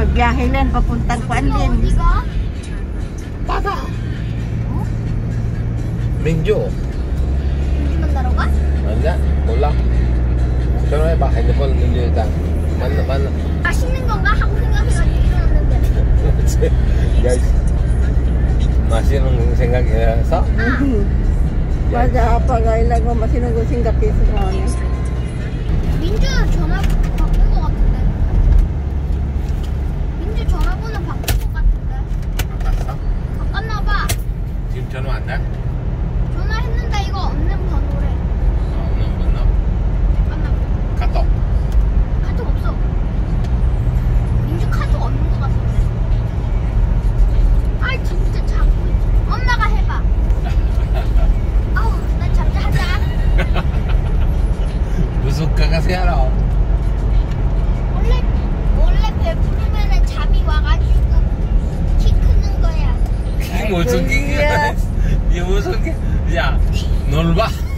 Biyahe Len, papuntang Kuan Len. 어디가? Bata. 어? Minjo. 민주 만나러 가? Enggak, pulang. Coba ya Pak, handphone Minjo itu. Mana? 맛있는 건가 하고 생각해가지고 일어났는데. Guys. Masih nunggu 생각해서. 맞아, 아빠가 일하고 맛있는 거 생각해서 좋아하네. 민주 전화번호 바꾼 거 같은데. 민주 전화번호 바꾼 거 같은데. 바꿨어? 바꿨나 봐. 지금 전화 안 돼? 전화했는데 이거 없는 번호래. 없는 번호? 바꿨나 봐. 카톡. 카톡 없어. 민주 카톡 없는 거 같은데. 아 진짜 자꾸 엄마가 해봐. 아우 나 잠자 하자. Suka kasih arah. 원래 배부르면은 잠이 와가지고 키 크는 거야. Ini musuh gigi. Iya. Dia musuh gigi. Ya, nol bah.